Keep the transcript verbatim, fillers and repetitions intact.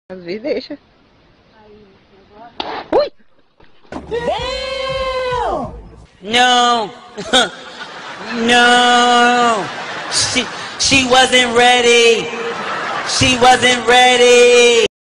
Às vezes deixa. Ui! Damn! No. No. She, she wasn't ready. She wasn't ready.